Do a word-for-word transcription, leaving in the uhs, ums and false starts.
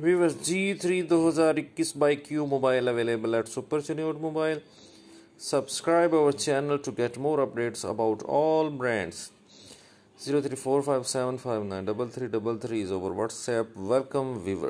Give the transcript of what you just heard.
Viewers, G three twenty twenty-one by Qmobile available at Super Qmobile. Subscribe our channel to get more updates about all brands. zero three four five seven five nine three three three three is our WhatsApp. Welcome viewers.